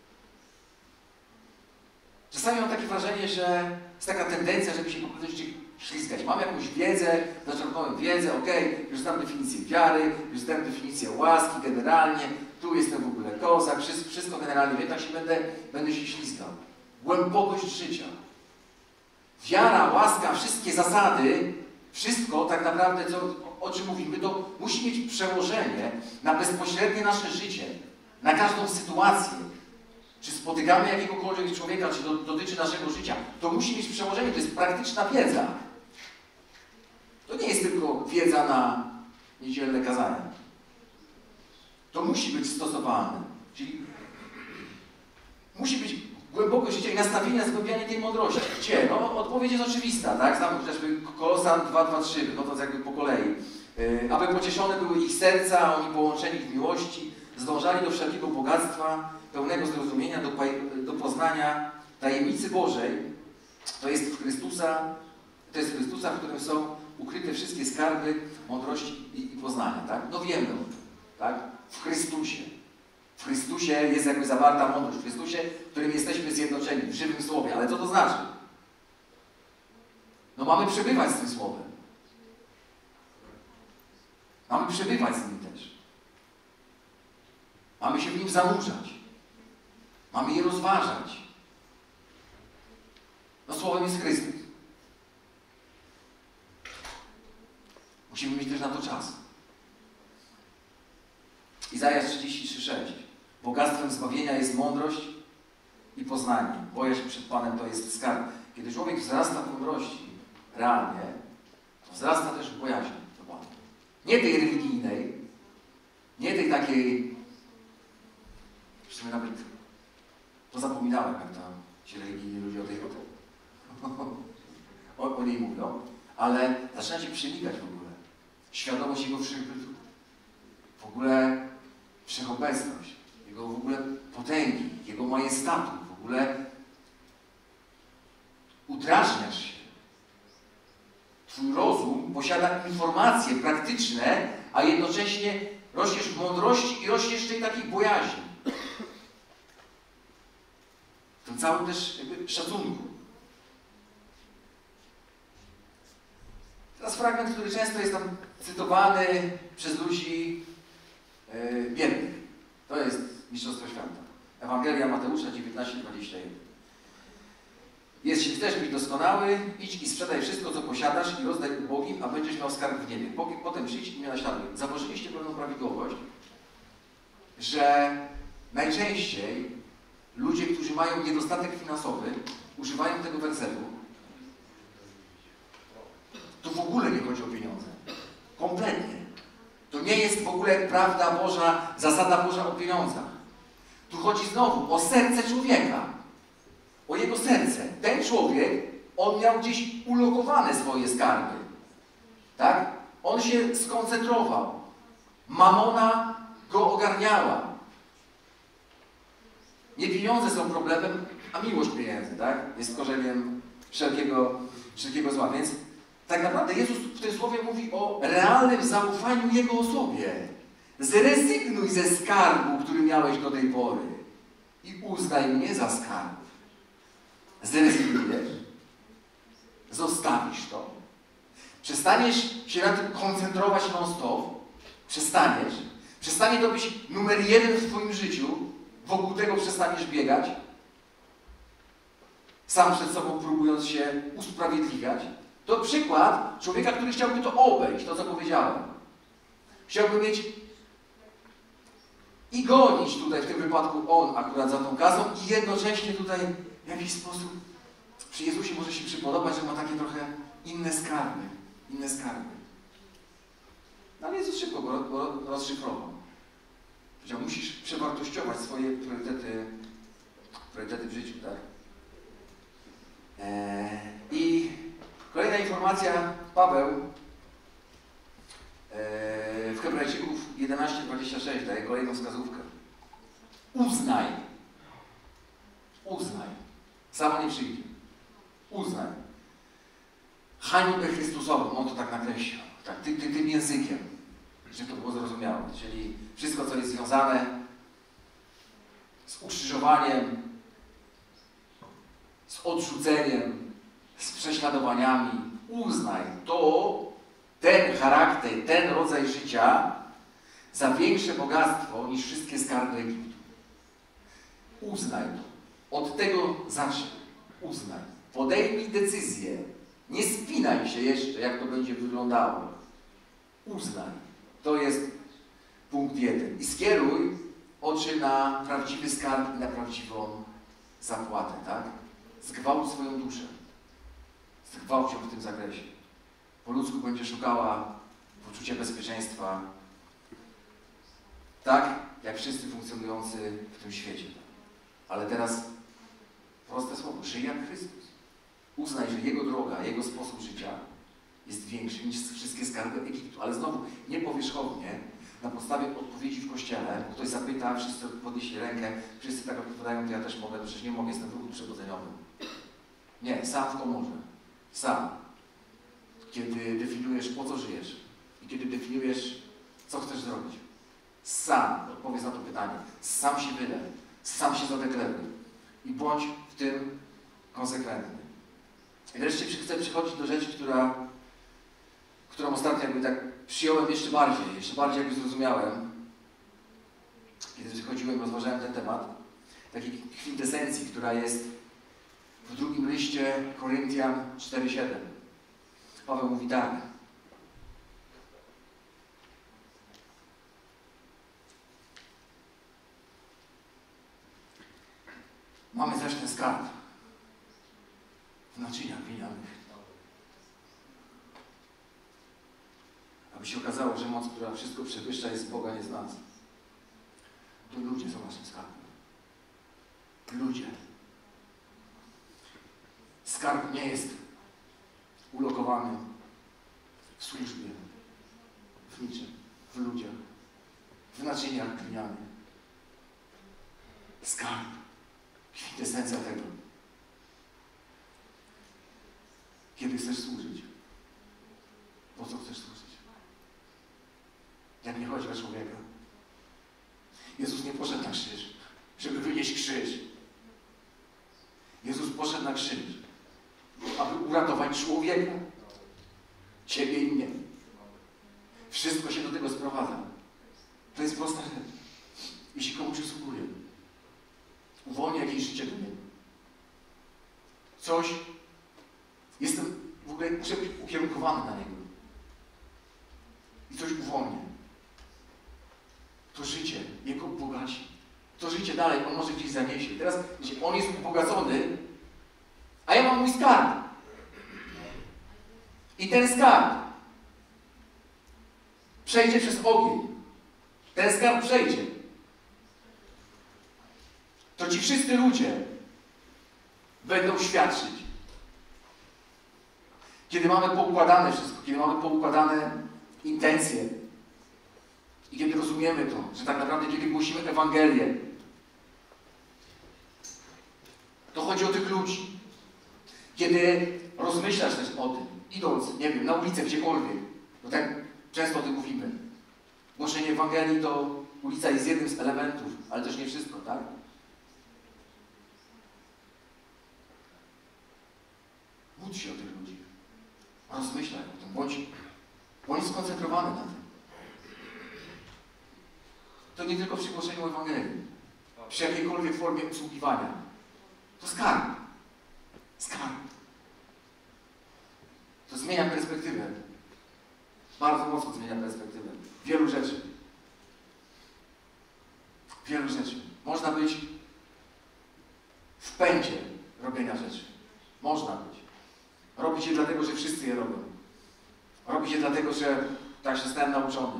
Czasami mam takie wrażenie, że jest taka tendencja, żeby się po prostu ślizgać. Mam jakąś wiedzę, zaczerpnąłem wiedzę, ok, już znam definicję wiary, już znam definicję łaski generalnie, tu jestem w ogóle kozak, wszystko, wszystko generalnie wiem, tak się będę, będę się ślizgał. Głębokość życia. Wiara, łaska, wszystkie zasady, wszystko tak naprawdę, co, o, o czym mówimy, to musi mieć przełożenie na bezpośrednie nasze życie, na każdą sytuację. Czy spotykamy jakiegokolwiek człowieka, czy do, dotyczy naszego życia, to musi mieć przełożenie, to jest praktyczna wiedza. To nie jest tylko wiedza na niedzielne kazania. To musi być stosowane. Czyli musi być głębokość życia i nastawienie na zgłębianie tej mądrości. Gdzie? No, odpowiedź jest oczywista, tak? Znamy chociażby Kolosan dwa, dwa, trzy, wychodząc jakby po kolei. Yy, aby pocieszone były ich serca, oni połączeni w miłości, zdążali do wszelkiego bogactwa, pełnego zrozumienia, do, do poznania tajemnicy Bożej to jest w Chrystusa, to jest Chrystusa, w którym są ukryte wszystkie skarby mądrości i, i poznania, tak? No wiemy o tym, tak? W Chrystusie. W Chrystusie jest jakby zawarta mądrość, w Chrystusie, w którym jesteśmy zjednoczeni, w żywym Słowie. Ale co to znaczy? No mamy przebywać z tym Słowem. Mamy przebywać z nim też. Mamy się w nim zanurzać. Mamy je rozważać. No Słowem jest Chrystus. Musimy mieć też na to czas. Izajasz trzydzieści trzy, sześć. Bogactwem zbawienia jest mądrość i poznanie. Bojaźń przed Panem to jest skarb. Kiedy człowiek wzrasta w mądrości, realnie, to wzrasta też w bojaźni do Pana. Nie tej religijnej, nie tej takiej, w sumie nawet pozapominałem, jak tam ci religijni ludzie o tej o, o niej mówią, ale zaczyna się przenikać w ogóle. Świadomość Jego wszechbytu. W ogóle wszechobecność. Jego w ogóle potęgi, Jego majestatu. W ogóle udrażniasz się. Twój rozum posiada informacje praktyczne, a jednocześnie rośniesz w mądrości i rośniesz w tej takiej bojaźni. W tym całym też jakby szacunku. Teraz fragment, który często jest tam cytowany przez ludzi yy, biednych. To jest Mistrzostwo Świata. Ewangelia Mateusza dziewiętnaście, dwadzieścia jeden. Jeśli chcesz być doskonały, idź i sprzedaj wszystko, co posiadasz i rozdaj ubogim, a będziesz miał skarb w niebie. Potem przyjdź i mnie naśladuj. Założyliście pewną prawidłowość, że najczęściej ludzie, którzy mają niedostatek finansowy, używają tego wersetu. Tu w ogóle nie chodzi o pieniądze. Kompletnie. To nie jest w ogóle prawda Boża, zasada Boża o pieniądzach. Tu chodzi znowu o serce człowieka. O jego serce. Ten człowiek, on miał gdzieś ulokowane swoje skarby. Tak? On się skoncentrował. Mamona go ogarniała. Nie pieniądze są problemem, a miłość pieniędzy, tak? Jest korzeniem wszelkiego, wszelkiego zła. Więc tak naprawdę Jezus w tym słowie mówi o realnym zaufaniu Jego osobie. Zrezygnuj ze skarbu, który miałeś do tej pory i uznaj mnie za skarb. Zrezygnujesz. Zostawisz to. Przestaniesz się na tym koncentrować non-stop. Przestaniesz. Przestanie to być numer jeden w Twoim życiu. Wokół tego przestaniesz biegać. Sam przed sobą próbując się usprawiedliwiać. To przykład człowieka, który chciałby to obejść, to co powiedziałem. Chciałby mieć i gonić tutaj w tym wypadku on akurat za tą kasą i jednocześnie tutaj w jakiś sposób przy Jezusie może się przypodobać, że ma takie trochę inne skarby. Inne skarby. No ale Jezus szybko go, go rozszyfrował. Powiedział, musisz przewartościować swoje priorytety, priorytety w życiu, tak? Eee, I kolejna informacja, Paweł eee, w Hebrajczyków jedenaście, dwadzieścia sześć daje kolejną wskazówkę. Uznaj. Uznaj. Samo nie przyjdzie. Uznaj. Hańbę Chrystusową, on to tak nakreślił. Tak, ty, ty, tym językiem, żeby to było zrozumiałe. Czyli wszystko, co jest związane z ukrzyżowaniem, z odrzuceniem, z prześladowaniami. Uznaj to, ten charakter, ten rodzaj życia za większe bogactwo niż wszystkie skarby Egiptu. Uznaj to. Od tego zacznij. Uznaj. Podejmij decyzję. Nie spinaj się jeszcze, jak to będzie wyglądało. Uznaj. To jest punkt jeden. I skieruj oczy na prawdziwy skarb i na prawdziwą zapłatę, tak? Zgwałć swoją duszę. Zgwałć ją w tym zakresie. Po ludzku będzie szukała poczucia bezpieczeństwa, tak jak wszyscy funkcjonujący w tym świecie. Ale teraz proste słowo. Żyj jak Chrystus. Uznaj, że Jego droga, Jego sposób życia jest większy niż wszystkie skarby Egiptu. Ale znowu, nie powierzchownie, na podstawie odpowiedzi w Kościele. Ktoś zapyta, wszyscy podnieśli rękę, wszyscy tak odpowiadają, to ja też mogę, przecież nie mogę, jestem w ruchu przebudzeniowym. Nie, sam w komorze. Sam. Kiedy definiujesz, po co żyjesz i kiedy definiujesz, co chcesz zrobić. Sam odpowiedz na to pytanie. Sam się wylej. Sam się zadeklaruj. I bądź w tym konsekwentny. I wreszcie chcę przychodzić do rzeczy, która, którą ostatnio jakby tak przyjąłem jeszcze bardziej, jeszcze bardziej jakby zrozumiałem, kiedy przychodziłem, rozważałem ten temat, takiej kwintesencji, która jest w drugim liście Koryntian cztery siedem. Paweł mówi tak. Mamy zaś ten skarb w naczyniach glinianych. Aby się okazało, że moc, która wszystko przewyższa, jest z Boga, nie z nas. To ludzie są naszym skarbem. Ludzie. Skarb nie jest ulokowany w służbie, w niczym, w ludziach, w naczyniach glinianych. Skarb. Kwintesencja tego. Kiedy chcesz służyć? Po co chcesz służyć? Jak nie chodzi o człowieka. Jezus nie poszedł na krzyż, żeby wynieść krzyż. Jezus poszedł na krzyż, aby uratować człowieka. Ciebie i mnie. Wszystko się do tego sprowadza. To jest prosta rzecz. Jeśli komuś usługuje, uwolni jakieś życie do niego. Coś, jestem, w ogóle muszę być ukierunkowany na niego. I coś uwolnię. To życie jego bogaci. To życie dalej on może gdzieś zaniesie. Teraz, jeśli on jest ubogacony, a ja mam mój skarb. I ten skarb przejdzie przez ogień. Ten skarb przejdzie. To ci wszyscy ludzie będą świadczyć. Kiedy mamy poukładane wszystko, kiedy mamy poukładane intencje i kiedy rozumiemy to, że tak naprawdę kiedy głosimy Ewangelię, to chodzi o tych ludzi. Kiedy rozmyślasz też o tym, idąc, nie wiem, na ulicę, gdziekolwiek, bo tak często o tym mówimy. Głoszenie Ewangelii to ulica jest jednym z elementów, ale też nie wszystko, tak? Módl się o tych ludzi. Rozmyślaj o tym. Bądź, bądź skoncentrowany na tym. To nie tylko przy głoszeniu Ewangelii. Przy jakiejkolwiek formie usługiwania. To skarb. Skarb. To zmienia perspektywę. Bardzo mocno zmienia perspektywę. Wielu rzeczy. Wielu rzeczy. Można być w pędzie robienia rzeczy. Można być. Robi się dlatego, że wszyscy je robią. Robi się dlatego, że tak się zostałem nauczony.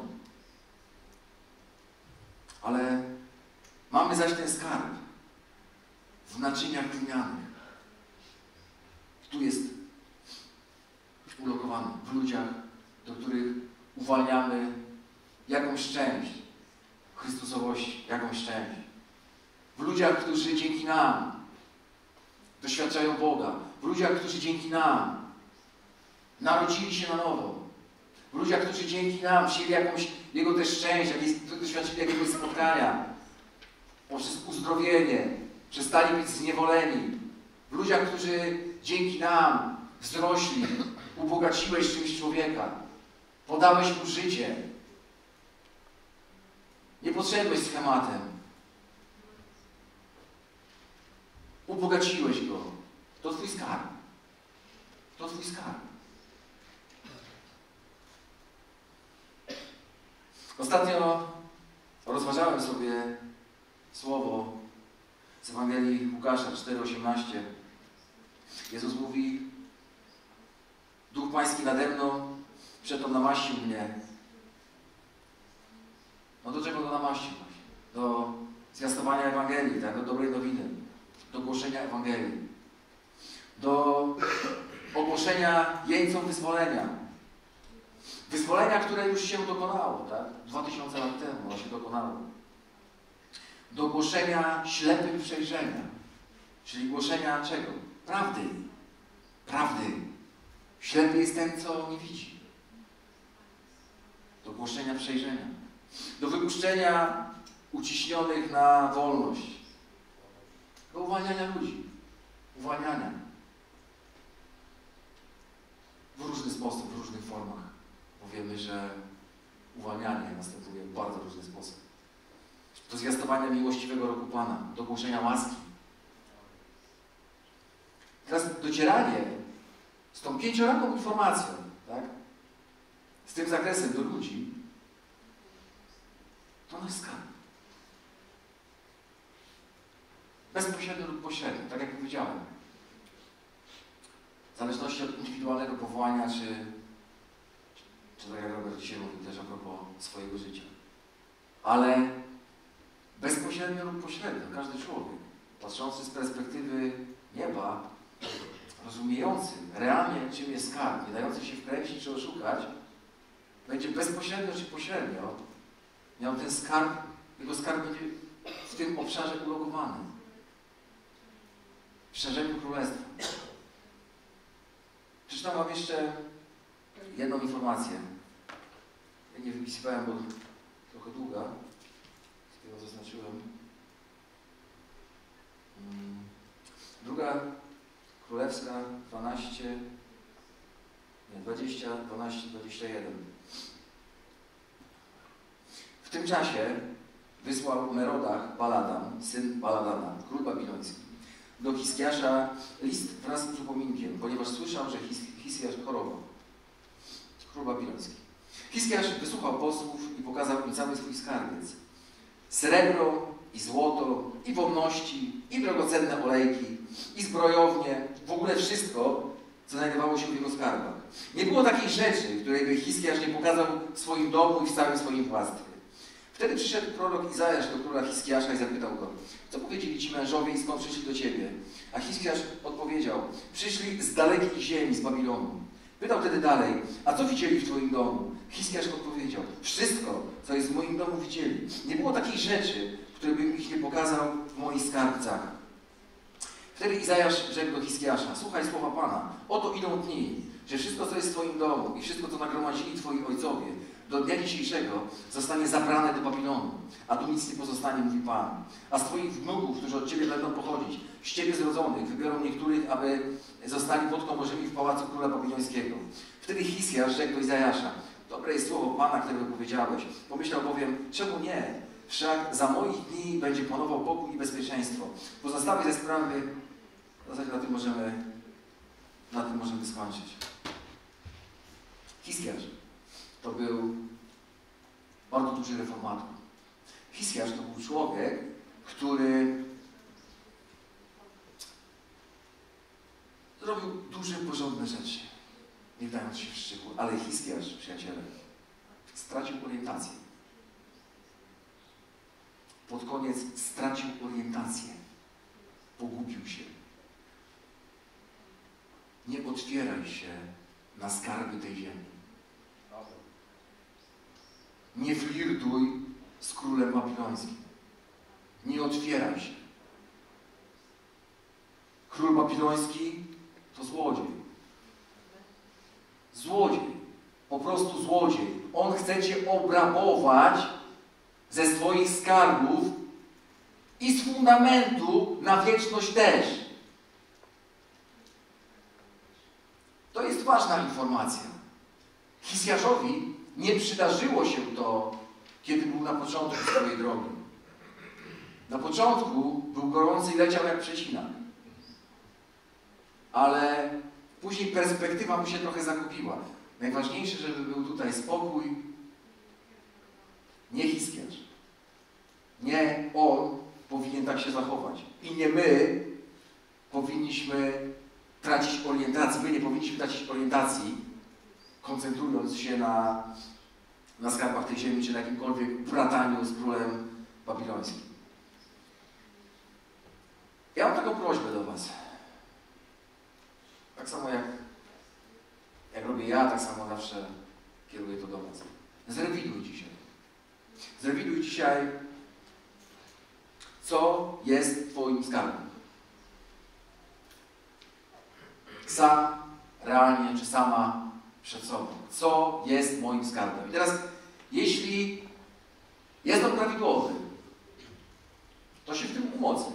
Ale mamy zaś ten skarb w naczyniach glinianych. Tu jest ulokowany w ludziach, do których uwalniamy jakąś część Chrystusowości, jakąś część. W ludziach, którzy dzięki nam doświadczają Boga. W ludziach, którzy dzięki nam narodzili się na nowo. W ludziach, którzy dzięki nam wzięli jakąś Jego też część, jakieś, doświadczyli jakiegoś spotkania, poprzez uzdrowienie, przestali być zniewoleni. W ludziach, którzy dzięki nam wzrośli, ubogaciłeś czymś człowieka, podałeś mu życie. Nie podszedłeś schematem. Ubogaciłeś go. To Twój skarb. To Twój skarb. Ostatnio rozważałem sobie słowo z Ewangelii Łukasza cztery osiemnaście. Jezus mówi: Duch Pański nade mną, przeto namaścił mnie. No do czego go namaścił? Do zwiastowania Ewangelii, tak? Do dobrej nowiny, do głoszenia Ewangelii, do ogłoszenia jeńcom wyzwolenia, Wyzwolenia, które już się dokonało, tak? Dwa tysiące lat temu ono się dokonało. Do głoszenia ślepym przejrzenia. Czyli głoszenia czego? Prawdy. Prawdy. Ślepy jest ten, co nie widzi. Do głoszenia przejrzenia. Do wypuszczenia uciśnionych na wolność. Do uwalniania ludzi. Uwalniania. W różny sposób, w różnych formach. Bo wiemy, że uwalnianie następuje w bardzo różny sposób. Do zwiastowania miłościwego roku Pana. Do głoszenia łaski. Teraz docieranie z tą pięcioraką informacją, tak? Z tym zakresem do ludzi, to nasz skarb. Bezpośrednio lub pośrednio, tak jak powiedziałem. W zależności od indywidualnego powołania, czy, czy tak jak Robert dzisiaj mówił też a propos swojego życia. Ale bezpośrednio lub pośrednio, każdy człowiek, patrzący z perspektywy nieba, rozumiejący realnie, czym jest skarb, nie dający się wkręcić czy oszukać, będzie bezpośrednio czy pośrednio miał ten skarb, jego skarb będzie w tym obszarze ulogowany. W szerzeniu królestwa. Przeczytam wam jeszcze jedną informację. Ja nie wypisywałem, bo trochę długa. Z tego zaznaczyłem. Druga Królewska dwanaście, nie, dwadzieścia, dwanaście, dwadzieścia jeden. W tym czasie wysłał Merodach Baladan, syn Baladana, król babiloński, do Hiskiasza list wraz z przypominkiem, ponieważ słyszał, że His Hiskiasz chorował. Król babiloński. Hiskiasz wysłuchał posłów i pokazał im cały swój skarbiec. Srebro i złoto, i wonności, i drogocenne olejki, i zbrojownie, w ogóle wszystko, co znajdowało się w jego skarbach. Nie było takiej rzeczy, której by Hiskiasz nie pokazał w swoim domu i w całym swoim władztwie. Wtedy przyszedł prorok Izajasz do króla Hiskiasza i zapytał go, co powiedzieli ci mężowie i skąd przyszli do ciebie? A Hiskiasz odpowiedział, przyszli z dalekiej ziemi, z Babilonu. Pytał wtedy dalej, a co widzieli w twoim domu? Hiskiasz odpowiedział, wszystko, co jest w moim domu widzieli. Nie było takiej rzeczy, której bym ich nie pokazał w moich skarbcach. Wtedy Izajasz rzekł do Hiskiasza, słuchaj słowa Pana, oto idą dni, że wszystko, co jest w twoim domu i wszystko, co nagromadzili twoi ojcowie, do dnia dzisiejszego zostanie zabrane do Babilonu, a tu nic nie pozostanie, mówi Pan. A z twoich wnuków, którzy od ciebie będą pochodzić, z ciebie zrodzonych, wybiorą niektórych, aby zostali podkomorymi w pałacu króla babilońskiego. Wtedy Hiskiasz rzekł do Izajasza, dobre jest słowo Pana, które powiedziałeś. Pomyślał bowiem, czemu nie? Wszak za moich dni będzie panował pokój i bezpieczeństwo. Pozostałe ze sprawy, w zasadzie na tym możemy, na tym możemy skończyć. Hiskiasz to był bardzo duży reformator. Hiskiasz to był człowiek, który zrobił duże, porządne rzeczy, nie wdając się w szczegóły. Ale Hiskiasz, przyjaciele, stracił orientację. Pod koniec stracił orientację. Pogubił się. Nie otwieraj się na skarby tej ziemi. Nie flirtuj z królem babilońskim. Nie otwieraj się. Król babiloński to złodziej. Złodziej. Po prostu złodziej. On chce cię obrabować ze swoich skarbów i z fundamentu na wieczność też. To jest ważna informacja. Hiskiaszowi nie przydarzyło się to, kiedy był na początku swojej drogi. Na początku był gorący i leciał jak przecinak. Ale później perspektywa mu się trochę zakupiła. Najważniejsze, żeby był tutaj spokój. Nie Hiskiasz. Nie on powinien tak się zachować. I nie my powinniśmy tracić orientację. My nie powinniśmy tracić orientacji, koncentrując się na, na skarbach tej ziemi, czy na jakimkolwiek brataniu z królem babilońskim. Ja mam taką prośbę do was. Tak samo jak, jak robię ja, tak samo zawsze kieruję to do Was. Zrewiduj dzisiaj. Zrewiduj dzisiaj, co jest Twoim skarbem. Sam, realnie, czy sama przed sobą. Co jest moim skarbem? I teraz, jeśli jest on prawidłowy, to się w tym umocni.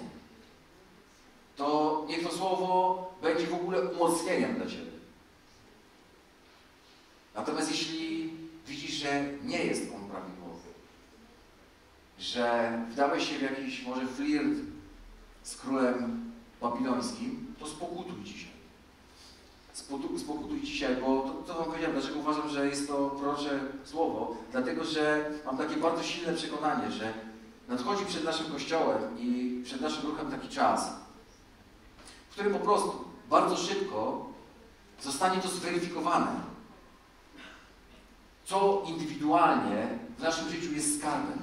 To niech to słowo będzie w ogóle umocnieniem dla Ciebie. Natomiast jeśli widzisz, że nie jest on prawidłowy, że wdałeś się w jakiś może flirt z królem babilońskim, to spokutuj dzisiaj. Spokutuj dzisiaj, bo to, to Wam powiedziałem, dlaczego uważam, że jest to prorocze słowo. Dlatego, że mam takie bardzo silne przekonanie, że nadchodzi przed naszym Kościołem i przed naszym ruchem taki czas, w którym po prostu bardzo szybko zostanie to zweryfikowane, co indywidualnie w naszym życiu jest skarbem.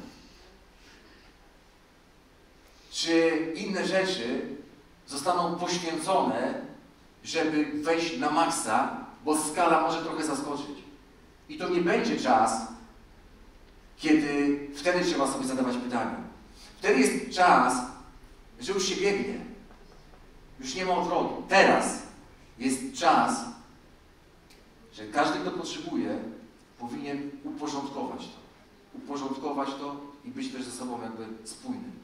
Czy inne rzeczy zostaną poświęcone, żeby wejść na maksa, bo skala może trochę zaskoczyć. I to nie będzie czas, kiedy wtedy trzeba sobie zadawać pytania. Wtedy jest czas, że już się biegnie. Już nie ma odwrotu. Teraz jest czas, że każdy, kto potrzebuje, powinien uporządkować to. Uporządkować to i być też ze sobą jakby spójny.